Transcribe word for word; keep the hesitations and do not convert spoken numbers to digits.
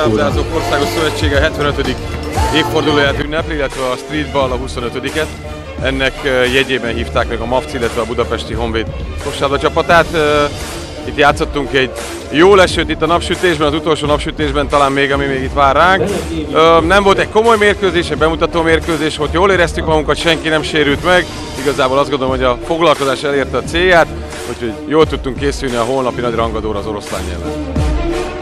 labdázók országos szövetsége hetvenötödik évfordulóját ünnepli, illetve a streetball a huszonötödiket. Ennek jegyében hívták meg a MAFC, illetve a budapesti Honvéd kosárlabda csapatát. Itt játszottunk egy jó lesőt itt a napsütésben, az utolsó napsütésben talán még, ami még itt vár ránk. Nem volt egy komoly mérkőzés, egy bemutató mérkőzés volt, jól éreztük magunkat, senki nem sérült meg. Igazából azt gondolom, hogy a foglalkozás elérte a célját, úgyhogy jól tudtunk készülni a holnapi nagy rangadóra az oroszlán nyelven.